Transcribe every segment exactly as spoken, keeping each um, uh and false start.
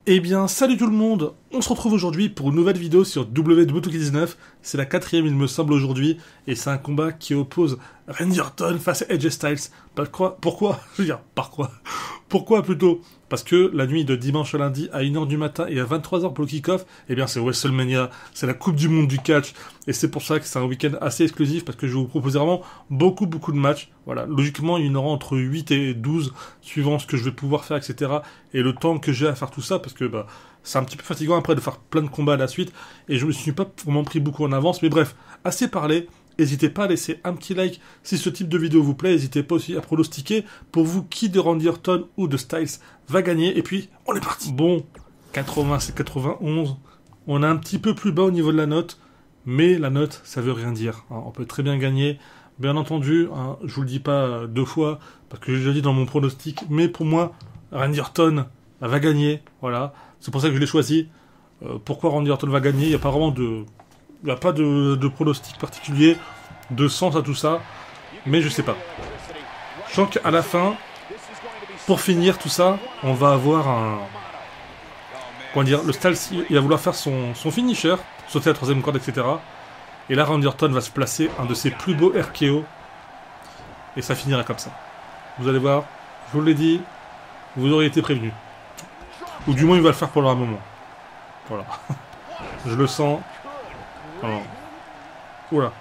Eh bien, salut tout le monde. On se retrouve aujourd'hui pour une nouvelle vidéo sur W W E deux K dix-neuf. C'est la quatrième, il me semble, aujourd'hui. Et c'est un combat qui oppose Randy Orton face à A J Styles. Pourquoi Pourquoi Je veux dire, par quoi Pourquoi plutôt Parce que la nuit de dimanche à lundi, à une heure du matin et à vingt-trois heures pour le kick-off, eh bien, c'est WrestleMania. C'est la Coupe du Monde du catch. Et c'est pour ça que c'est un week-end assez exclusif, parce que je vais vous proposer vraiment beaucoup, beaucoup de matchs. Voilà. Logiquement, il y en aura entre huit et douze, suivant ce que je vais pouvoir faire, et cetera. Et le temps que j'ai à faire tout ça, parce que, bah, c'est un petit peu fatigant après de faire plein de combats à la suite, et je me suis pas vraiment pris beaucoup en avance, mais bref, assez parlé. N'hésitez pas à laisser un petit like si ce type de vidéo vous plaît. N'hésitez pas aussi à pronostiquer pour vous qui de Randy Orton ou de Styles va gagner. Et puis, on est parti. Bon, quatre-vingts, c'est quatre-vingt-onze. On est un petit peu plus bas au niveau de la note, mais la note, ça veut rien dire. On peut très bien gagner. Bien entendu, hein, je vous le dis pas deux fois, parce que j'ai déjà dit dans mon pronostic, mais pour moi, Randy Orton va gagner. Voilà, c'est pour ça que je l'ai choisi. Euh, pourquoi Randy Orton va gagner? Il n'y a pas vraiment de... Il n'y a pas de, de pronostic particulier, de sens à tout ça, mais je sais pas. Je sens qu'à la fin, pour finir tout ça, on va avoir un... Comment dire, le Styles, il va vouloir faire son, son finisher, sauter à la troisième corde, et cetera. Et là, Randy Orton va se placer un de ses plus beaux R K O, et ça finira comme ça. Vous allez voir, je vous l'ai dit, vous auriez été prévenu. Ou du moins, il va le faire pour un moment. Voilà. Je le sens. Alors, oula.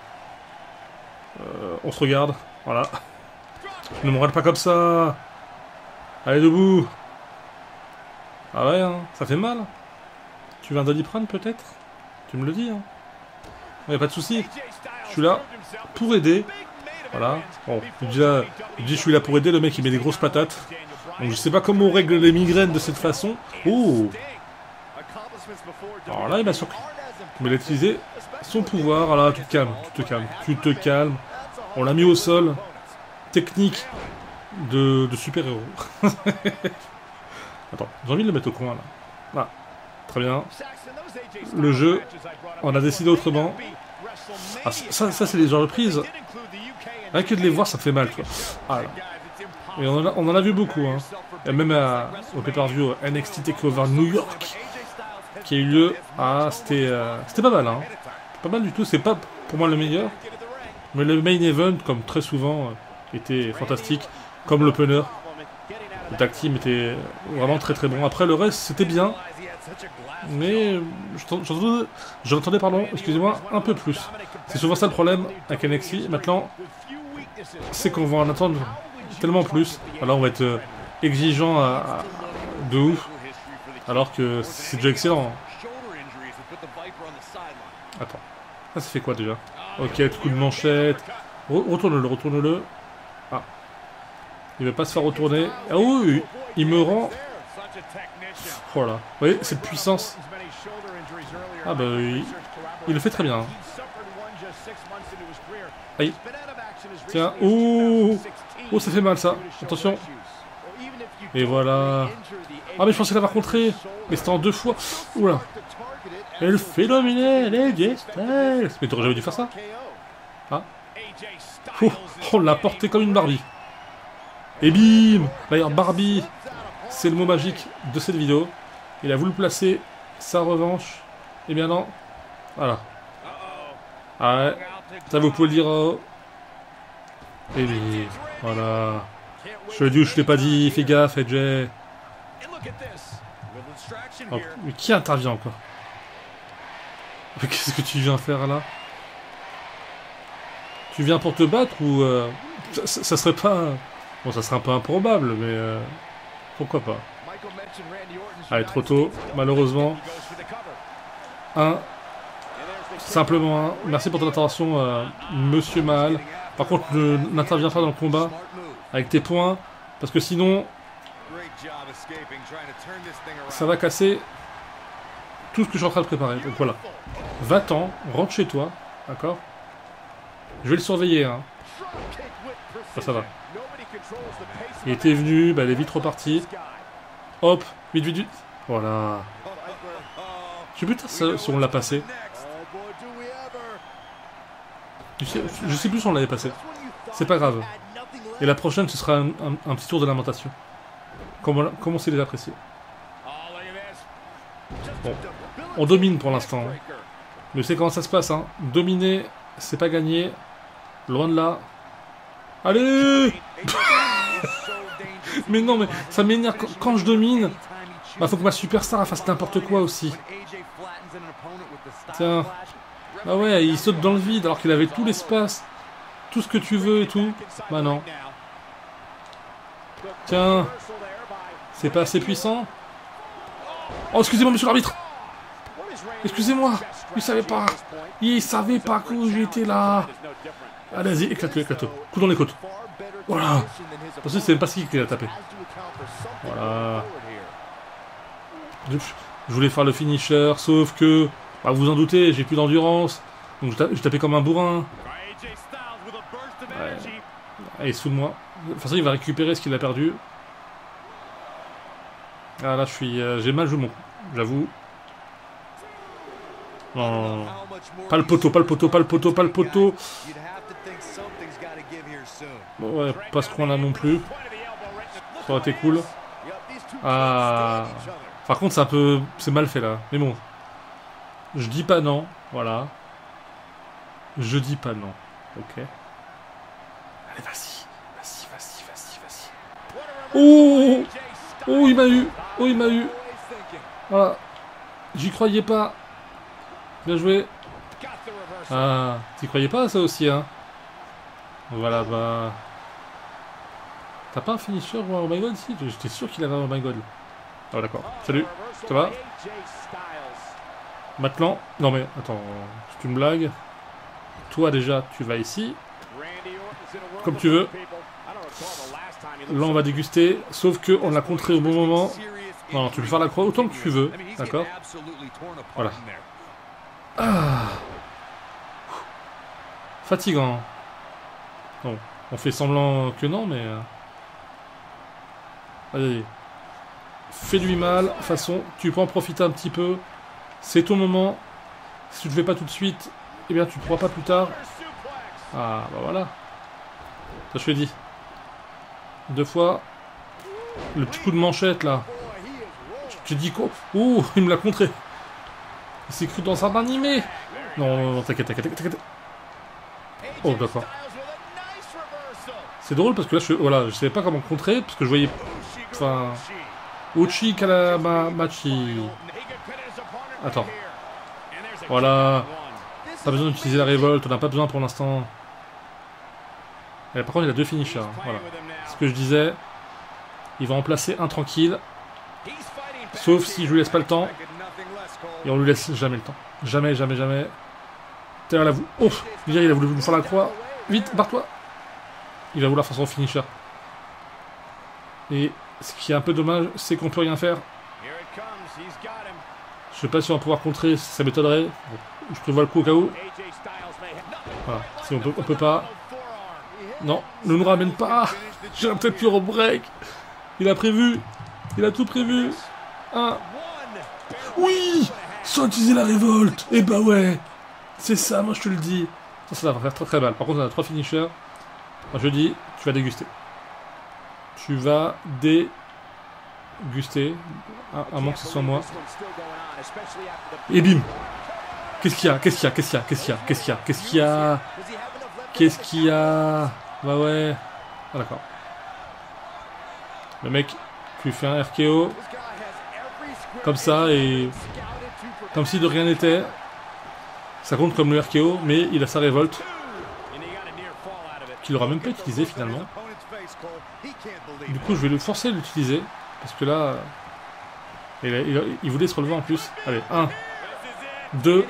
Euh, on se regarde. Voilà. Ne me regarde pas comme ça. Allez, debout. Ah ouais, hein, ça fait mal. Tu veux un Doliprane peut-être? Tu me le dis, hein. Ouais, pas de soucis. Je suis là pour aider. Voilà. Bon, déjà, je dis je suis là pour aider. Le mec, il met des grosses patates. Donc, je sais pas comment on règle les migraines de cette façon. Oh. Alors là, il m'a surpris. Mais il a utilisé son pouvoir. Voilà, tu te calmes, tu te calmes, tu te calmes. On l'a mis au sol. Technique de, de super-héros. Attends, j'ai envie de le mettre au coin, là. Voilà, très bien. Le jeu, on a décidé autrement. Ah, ça, ça c'est les genres de prises. Rien que de les voir, ça fait mal, tu vois. Ah, là. Et on en a, on en a vu beaucoup, hein. Et même à, au pay-per-view N X T TakeOver New York, qui a eu lieu. Ah, c'était euh, c'était pas mal, hein. Pas mal du tout. C'est pas pour moi le meilleur, mais le main event, comme très souvent, euh, était fantastique. Comme l'opener, le tag team était vraiment très très bon. Après le reste, c'était bien, mais j'entendais, pardon, excusez-moi, un peu plus. C'est souvent ça le problème avec N X T. Maintenant, c'est qu'on va en attendre tellement plus. Alors on va être euh, exigeant à, à, de ouf. Alors que c'est déjà excellent. Attends. Ça, ça fait quoi déjà? Ok, coup de manchette. Re retourne-le, retourne-le. Ah. Il va pas se faire retourner. Ah oui, il me rend... Voilà. Vous voyez, cette puissance. Ah bah oui. Il le fait très bien. Aïe. Tiens. Oh. Oh, ça fait mal ça. Attention. Et voilà. Ah mais je pensais l'avoir contré. Mais c'était en deux fois. Oula. Elle phénoménale, A J Styles. Mais t'aurais jamais dû faire ça. Ah. Oh, on l'a porté comme une Barbie. Et bim. D'ailleurs Barbie, c'est le mot magique de cette vidéo. Il a voulu placer sa revanche. Et bien non. Voilà. Ah ouais. Ça vous pouvez le dire. Oh. Et bim. Voilà. Je l'ai dit ou je l'ai pas dit. Fais gaffe, A J. Oh, mais qui intervient encore? Qu'est-ce que tu viens faire là? Tu viens pour te battre ou euh, ça, ça serait pas... Bon, ça serait un peu improbable, mais euh, pourquoi pas? Allez, trop tôt, malheureusement. Un. Simplement un. Merci pour ton intervention, euh, Monsieur Mahal. Par contre, n'interviens pas dans le combat avec tes points, parce que sinon... ça va casser tout ce que je suis en train de préparer. Donc voilà. Va-t'en, rentre chez toi. D'accord? Je vais le surveiller. Hein. Ça, ça va. Il était venu, bah, il est vite reparti. Hop, vite, vite, vite. Voilà. Je sais plus si on l'a passé. Je sais, je sais plus si on l'avait passé. C'est pas grave. Et la prochaine, ce sera un, un, un petit tour de lamentation. Comment, comment c'est les apprécier. Bon, on domine pour l'instant. Mais c'est comment ça se passe, hein. Dominer, c'est pas gagner. Loin de là. Allez. Mais non, mais ça m'énerve quand, quand je domine. Bah faut que ma superstar fasse n'importe quoi aussi. Tiens. Bah ouais, il saute dans le vide alors qu'il avait tout l'espace. Tout ce que tu veux et tout. Bah non. Tiens. C'est pas assez puissant. Oh, excusez-moi, monsieur l'arbitre. Excusez-moi. Il savait pas. Il savait pas que j'étais là. Allez, vas-y, éclate-le, éclate-le. Coup dans les côtes. Voilà. Parce que c'est même pas ce qu'il a tapé. Voilà. Je voulais faire le finisher, sauf que... Bah, vous en doutez, j'ai plus d'endurance. Donc je tapais comme un bourrin. Ouais. Allez, sous moi. De toute façon, il va récupérer ce qu'il a perdu. Ah là, je suis... Euh, j'ai mal joué mon coup, j'avoue. Non, non, non. Pas le poteau, pas le poteau, pas le poteau, pas le poteau. Bon, ouais, pas ce coin-là non plus. Ça aurait été cool. Ah... Par contre, c'est un peu... C'est mal fait, là. Mais bon. Je dis pas non. Voilà. Je dis pas non. Ok. Allez, vas-y. Vas-y, vas-y, vas-y, vas-y. Oh! Oh, il m'a eu. Oh, il m'a eu. Voilà. J'y croyais pas. Bien joué. Ah, t'y croyais pas, ça aussi, hein? Voilà, bah... T'as pas un finisher ou un Oh My God ici? J'étais sûr qu'il avait un Oh My God. Ah, d'accord. Salut. Ça va? Maintenant... Non, mais attends. C'est une blague. Toi, déjà, tu vas ici. Comme tu veux. Là, on va déguster. Sauf que on l'a contré au bon moment. Non, non, tu peux faire la croix autant que tu veux. D'accord? Voilà. Ah. Fatigant. Bon, on fait semblant que non, mais... Allez. Fais-lui mal. De toute façon, tu peux en profiter un petit peu. C'est ton moment. Si tu ne le fais pas tout de suite, eh bien, tu ne pourras pas plus tard. Ah, bah voilà. Ça, je l'ai dit. Deux fois. Le petit coup de manchette, là. Je te dis quoi? Oh, il me l'a contré. Il s'est cru dans un animé. Non, non, non, t'inquiète, t'inquiète, t'inquiète. Oh, d'accord. C'est drôle parce que là, je, voilà, je savais pas comment contrer parce que je voyais... Enfin... Uchi Kalamachi. Attends. Voilà. Pas besoin d'utiliser la révolte, on n'a pas besoin pour l'instant. Par contre, il a deux finishers. Voilà. Ce que je disais. Il va en placer un tranquille. Sauf si je lui laisse pas le temps. Et on lui laisse jamais le temps. Jamais, jamais, jamais. T'as la vou... Oh, il a voulu nous faire la croix. Vite, barre-toi. Il va vouloir faire son finisher. Et ce qui est un peu dommage, c'est qu'on peut rien faire. Je sais pas si on va pouvoir contrer, ça m'étonnerait. Bon, je prévois le coup au cas où. Voilà, si on peut, on peut pas. Non, ne nous ramène pas. J'ai peut-être pu au break. Il a prévu. Il a tout prévu. Un. Oui, sans utiliser la révolte. Et bah ouais. C'est ça, moi je te le dis. Ça, ça va faire très très mal. Par contre, on a trois finishers. Moi, je dis, tu vas déguster. Tu vas déguster. À, à moins que ce soit moi. Et bim. Qu'est-ce qu'il y a? Qu'est-ce qu'il y a? Qu'est-ce qu'il y a? Qu'est-ce qu'il y a? Qu'est-ce qu'il y a? Qu'est-ce qu'il y a? Qu'est-ce qu'il y a? Bah ouais. Ah d'accord. Le mec qui fait un R K O. Comme ça et... Comme si de rien n'était. Ça compte comme le R K O, mais il a sa révolte. Qu'il n'aura même pas utilisé finalement. Du coup, je vais le forcer à l'utiliser. Parce que là... Il, a, il, a, il voulait se relever en plus. Allez, un. deux.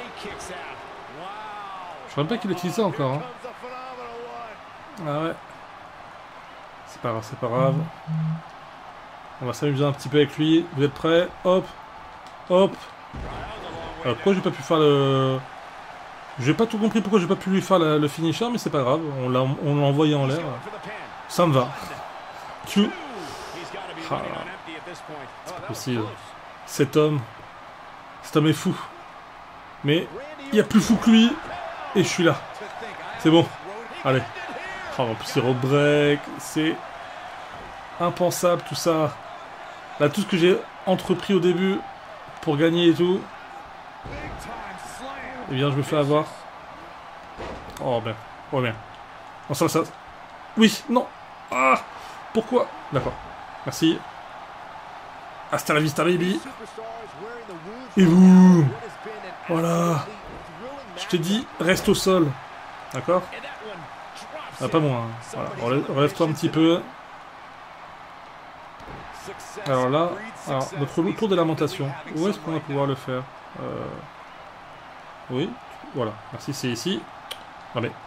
Je sais même pas qu'il a utilisé ça encore. Hein. Ah ouais. C'est pas grave, c'est pas grave. On va s'amuser un petit peu avec lui. Vous êtes prêts? Hop. Hop. Alors, pourquoi j'ai pas pu faire le... J'ai pas tout compris pourquoi j'ai pas pu lui faire la, le finisher, mais c'est pas grave. On l'a envoyé en l'air. Ça me va. Tu... Ah, c'est pas possible. Cet homme... Cet homme est fou. Mais il y a plus fou que lui. Et je suis là. C'est bon. Allez. Oh, en plus, il rebreak. C'est impensable tout ça. Là, tout ce que j'ai entrepris au début pour gagner et tout. Eh bien, je me fais avoir. Oh, bien. Oh, bien. Non, ça, ça... Oui, non. Ah, pourquoi? D'accord. Merci. Hasta la vista, baby. Et vous. Voilà. Je te dis, reste au sol. D'accord? Ah, pas moi. Hein. Voilà. Relève, relève-toi un petit peu. Alors là, alors, notre tour de lamentation. Où est-ce qu'on va pouvoir le faire? euh... Oui, voilà. Merci, c'est ici. Non mais...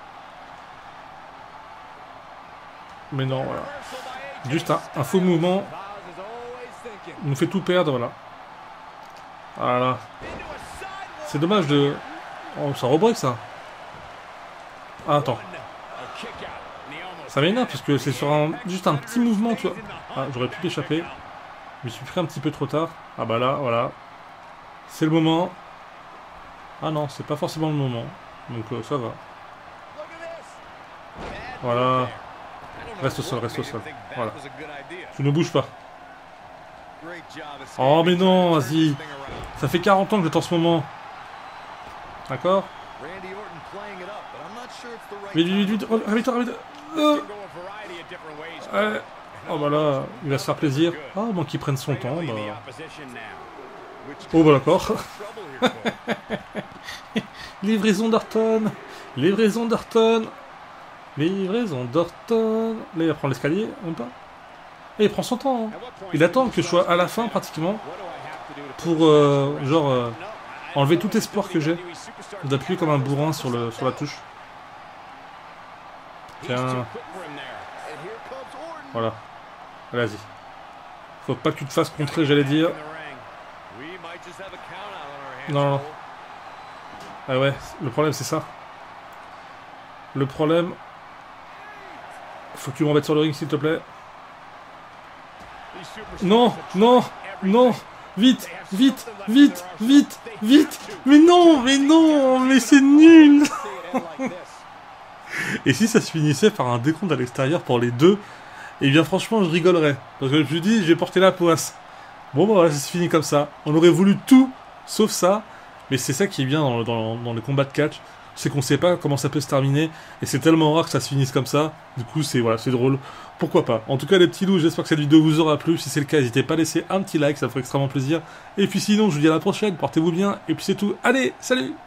Mais non, voilà. Juste un, un faux mouvement nous fait tout perdre, voilà. Voilà. C'est dommage de... Oh, ça rebreak, ça. Ah, attends. Ça m'énerve, parce que c'est sur un... juste un petit mouvement, tu vois. Ah, j'aurais pu m'échapper. Je me suis pris un petit peu trop tard. Ah bah là, voilà. C'est le moment. Ah non, c'est pas forcément le moment. Donc euh, ça va. Voilà. Reste au sol, reste au sol. Voilà. Tu ne bouges pas. Oh mais non, vas-y. Ça fait quarante ans que j'attends ce moment. D'accord? Vite, vite, vite, vite. Arrête-toi, arrête-toi. Euh. Ouais. Oh bah là, il va se faire plaisir. Ah, bon qu'il prenne son temps. Bah... Oh bah d'accord. Livraison d'Orton. Livraison d'Orton. Livraison d'Orton. Là il va prendre l'escalier, même pas. Et il prend son temps. Hein. Il attend que je sois à la fin pratiquement. Pour euh, genre euh, enlever tout espoir que j'ai. D'appuyer comme un bourrin sur, le, sur la touche. Tiens. Voilà. Vas-y. Faut pas que tu te fasses contrer, j'allais dire. Non, non. Ah ouais, le problème c'est ça. Le problème... Faut que tu m'embêtes sur le ring s'il te plaît. Non, non, non. Vite, vite, vite, vite, vite. Mais non, mais non, mais c'est nul. Et si ça se finissait par un décompte à l'extérieur pour les deux, eh bien franchement je rigolerais. Parce que je me suis dit, j'ai porté la poisse. Bon bah voilà, ça se finit comme ça. On aurait voulu tout, sauf ça. Mais c'est ça qui est bien dans, dans, dans les combats de catch. C'est qu'on sait pas comment ça peut se terminer. Et c'est tellement rare que ça se finisse comme ça. Du coup c'est voilà, c'est drôle. Pourquoi pas. En tout cas les petits loups, j'espère que cette vidéo vous aura plu. Si c'est le cas, n'hésitez pas à laisser un petit like, ça me ferait extrêmement plaisir. Et puis sinon, je vous dis à la prochaine, portez-vous bien. Et puis c'est tout. Allez, salut!